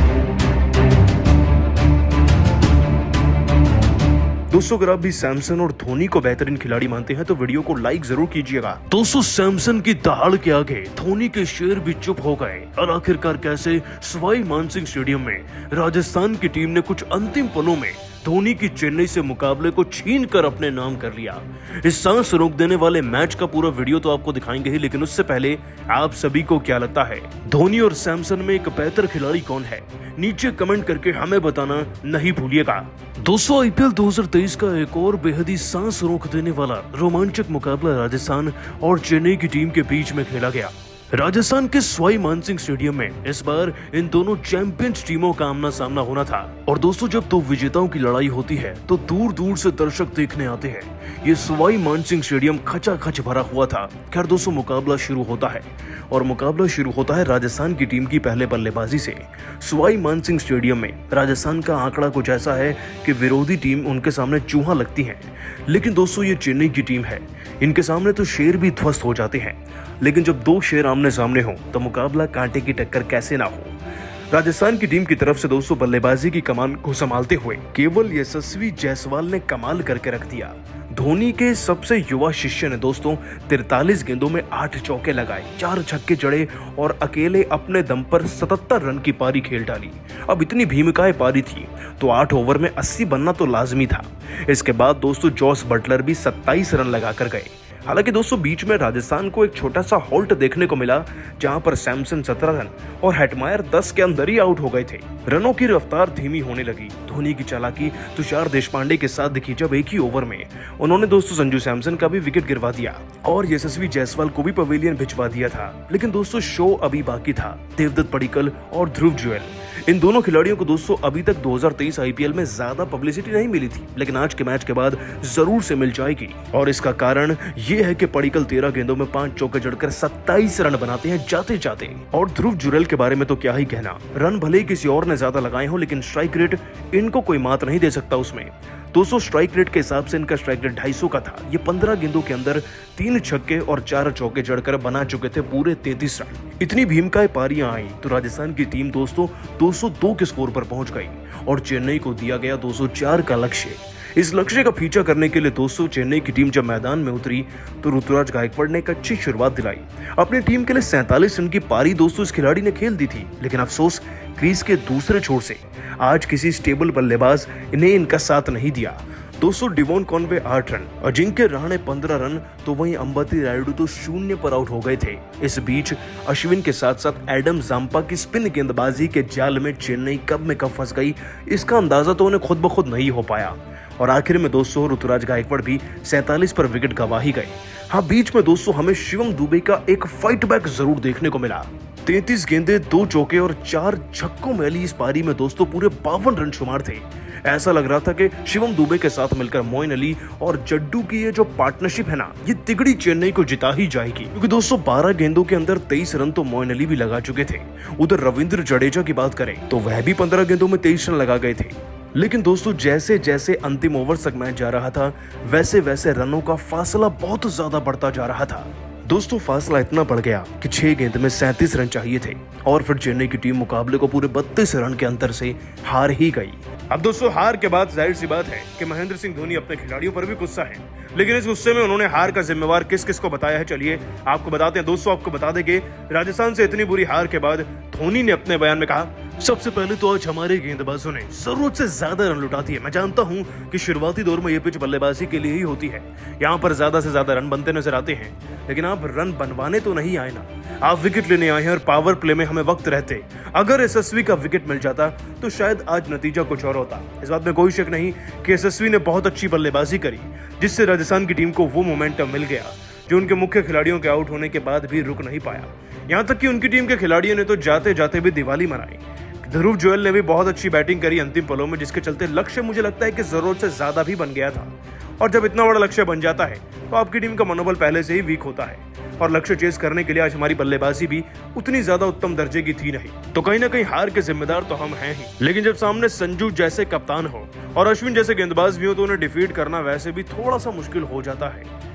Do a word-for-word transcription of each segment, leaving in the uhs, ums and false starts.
दोस्तों अगर आप भी सैमसन और धोनी को बेहतरीन खिलाड़ी मानते हैं तो वीडियो को लाइक जरूर कीजिएगा। दोस्तों सैमसन की दहाड़ के आगे धोनी के शेर भी चुप हो गए और आखिरकार कैसे सवाई मानसिंह स्टेडियम में राजस्थान की टीम ने कुछ अंतिम पलों में धोनी की चेन्नई से मुकाबले को छीन कर अपने नाम कर लिया। इस सांस रोक देने वाले मैच का पूरा वीडियो तो आपको दिखाएंगे ही, लेकिन उससे पहले आप सभी को क्या लगता है धोनी और सैमसन में एक बेहतर खिलाड़ी कौन है? नीचे कमेंट करके हमें बताना नहीं भूलिएगा। दोस्तों आईपीएल दो हज़ार तेईस का एक और बेहद ही सांस रोक देने वाला रोमांचक मुकाबला राजस्थान और चेन्नई की टीम के बीच में खेला गया। राजस्थान के सवाई मानसिंह स्टेडियम में इस बार इन दोनों चैंपियंस टीमों का आमना सामना होना था। और दोस्तों जब दो विजेताओं की लड़ाई होती है तो दूर दूर से दर्शक देखने आते हैं। ये सवाई मानसिंह स्टेडियम खचाखच भरा हुआ था। खैर दोस्तों मुकाबला शुरू होता है और मुकाबला शुरू होता है राजस्थान की टीम की पहले बल्लेबाजी से। सवाई मानसिंह स्टेडियम में राजस्थान का आंकड़ा कुछ ऐसा है कि विरोधी टीम उनके सामने चूहा लगती है, लेकिन दोस्तों ये चेन्नई की टीम है, इनके सामने तो शेर भी ध्वस्त हो जाते हैं। लेकिन जब दो शेर आमने सामने हो तो मुकाबला कांटे की टक्कर कैसे ना हो। राजस्थान की टीम की तरफ से दोस्तों बल्लेबाजी की कमान को संभालते हुए केवल यशस्वी जायसवाल ने कमाल करके रख दिया। धोनी के सबसे युवा शिष्य ने दोस्तों तिरतालीस गेंदों में आठ चौके लगाए, चार छक्के जड़े और अकेले अपने दम पर सतहत्तर रन की पारी खेल डाली। अब इतनी भीमिकाए पारी थी तो आठ ओवर में अस्सी बनना तो लाजमी था। इसके बाद दोस्तों जॉस बटलर भी सत्ताईस रन लगाकर गए। हालांकि दोस्तों बीच में राजस्थान को एक छोटा सा हॉल्ट देखने को मिला, जहां पर सैमसन सत्रह रन और हेटमायर दस के अंदर ही आउट हो गए थे। रनों की रफ्तार धीमी होने लगी। धोनी की चालाकी तुषार देशपांडे के साथ दिखी जब एक ही ओवर में उन्होंने दोस्तों संजू सैमसन का भी विकेट गिरवा दिया और यशस्वी जायसवाल को भी पवेलियन भिजवा दिया था। लेकिन दोस्तों शो अभी बाकी था। देवदत्त पडिक्कल और ध्रुव जुरैल, इन दोनों खिलाड़ियों को दोस्तों अभी तक दो हज़ार तेईस आईपीएल में ज्यादा पब्लिसिटी नहीं मिली थी, लेकिन आज के मैच के बाद जरूर से मिल जाएगी। और इसका कारण ये है कि पडिक्कल तेरह गेंदों में पांच चौके जड़कर सत्ताईस रन बनाते हैं जाते जाते। और ध्रुव जुरैल के बारे में तो क्या ही कहना, रन भले ही किसी और ने ज्यादा लगाए हो, लेकिन स्ट्राइक रेट इनको कोई मात नहीं दे सकता उसमें। दोस्तों स्ट्राइक रेट के हिसाब से इनका स्ट्राइक रेट ढाई सौ का था। ये पंद्रह गेंदों के अंदर तीन छक्के और चार चौके जड़कर बना चुके थे पूरे तैंतीस रन। इतनी भीमकाय पारियां आई तो राजस्थान की टीम दोस्तों दो सौ दो के स्कोर पर पहुंच गई और चेन्नई को दिया गया दो सौ चार का लक्ष्य। इस लक्ष्य का पीछा करने के लिए दोस्तों चेन्नई की टीम जब मैदान में उतरी तो ऋतुराज गायकवाड़ ने एक अच्छी शुरुआत दिलाई। अपनी टीम के लिए सैंतालीस रन की पारी दोस्तों इस खिलाड़ी ने खेल दी थी, लेकिन अफसोस क्रीज के दूसरे छोर से आज किसी स्टेबल बल्लेबाज ने इनका साथ नहीं दिया। दोस्तों डिवॉन कॉनवे आठ रन, अजिंक्य रहाणे पंद्रह रन तो वहीं अंबती रायडू तो शून्य पर आउट हो गए थे। इस बीच अश्विन के साथ साथ एडम जाम्पा की स्पिन गेंदबाजी के जाल में चेन्नई कब में कब फंस गई, इसका अंदाजा तो उन्हें खुद ब खुद नहीं हो पाया। और आखिर में दोस्तों ऋतुराज गायकवाड़ भी सैंतालीस पर विकेट गंवा ही गए। हाँ बीच में दोस्तों हमें शिवम दुबे का एक फाइट बैक जरूर देखने को मिला। तैंतीस गेंदे, दो चौके और चार छक्कों में इस पारी में दोस्तों पूरे बावन रन शुमार थे। ऐसा लग रहा था कि शिवम दुबे के साथ मिलकर मोइन अली और जड्डू की ये जो पार्टनरशिप है ना, ये तिगड़ी चेन्नई को जिता ही जाएगी। क्योंकि दोस्तों बारह गेंदों के अंदर तेईस रन तो मोइन अली भी लगा चुके थे। उधर रविंद्र जडेजा की बात करें तो वह भी पंद्रह गेंदों में तेईस रन लगा गए थे। लेकिन दोस्तों जैसे जैसे अंतिम ओवर तक मैच जा रहा था वैसे वैसे रनों का फासला बहुत ज्यादा बढ़ता जा रहा था। दोस्तों फासला इतना बढ़ गया कि छह गेंद में सैंतीस रन चाहिए थे और फिर चेन्नई की टीम मुकाबले को पूरे बत्तीस रन के अंतर से हार ही गई। अब दोस्तों हार के बाद जाहिर सी बात है कि महेंद्र सिंह धोनी अपने खिलाड़ियों पर भी गुस्सा है, लेकिन इस गुस्से में उन्होंने हार का जिम्मेवार किस किस को बताया है चलिए आपको बताते हैं। दोस्तों आपको बता दें कि राजस्थान से इतनी बुरी हार के बाद धोनी ने अपने बयान में कहा, सबसे पहले तो आज हमारे गेंदबाजों ने जरूरत से ज्यादा रन लुटा दिए। मैं जानता हूं कि शुरुआती दौर में यह पिच बल्लेबाजी के लिए ही होती है, यहाँ पर ज्यादा से ज्यादा रन बनते नजर आते हैं, लेकिन आप रन बनवाने तो नहीं आए ना, आप विकेट लेने आए हैं और पावर प्ले में हमें वक्त रहते अगर यशस्वी का विकेट मिल जाता तो शायद आज नतीजा कुछ और होता। इस बात में कोई शक नहीं कि यशस्वी ने बहुत अच्छी बल्लेबाजी करी, जिससे राजस्थान की टीम को वो मोमेंटम मिल गया जो उनके मुख्य खिलाड़ियों के आउट होने के बाद भी रुक नहीं पाया। यहाँ तक कि उनकी टीम के खिलाड़ियों ने तो जाते जाते भी दिवाली मनाई। ध्रुव जुरैल ने भी बहुत अच्छी बैटिंग करी अंतिम पलों में, जिसके चलते लक्ष्य मुझे लगता है कि जरूरत से ज्यादा भी बन गया था। और जब इतना बड़ा लक्ष्य बन जाता है तो आपकी टीम का मनोबल पहले से ही वीक होता है और लक्ष्य चेस करने के लिए आज हमारी बल्लेबाजी भी उतनी ज्यादा उत्तम दर्जे की थी नहीं, तो कहीं ना कहीं हार के जिम्मेदार तो हम हैं ही। लेकिन जब सामने संजू जैसे कप्तान हो और अश्विन जैसे गेंदबाज भी हो तो उन्हें डिफीट करना वैसे भी थोड़ा सा मुश्किल हो जाता है।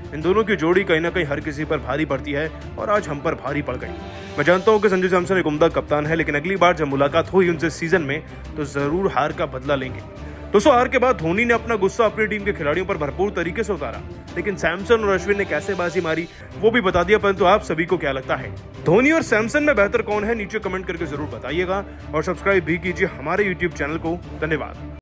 इन दोनों की जोड़ी कहीं ना कहीं हर किसी पर भारी पड़ती है और आज हम पर भारी पड़ गई। मैं जानता हूं कि संजू सैमसन एक उम्दा कप्तान है, लेकिन अगली बार जब मुलाकात हुई उनसे सीजन में तो जरूर हार का बदला लेंगे। दोस्तों, हार के बाद धोनी ने अपना गुस्सा अपनी टीम के खिलाड़ियों पर भरपूर तरीके से उतारा, लेकिन सैमसन और अश्विन ने कैसे बाजी मारी वो भी बता दिया। परंतु आप सभी को क्या लगता है, धोनी और सैमसन में बेहतर कौन है? नीचे कमेंट करके जरूर बताइएगा और सब्सक्राइब भी कीजिए हमारे यूट्यूब चैनल को। धन्यवाद।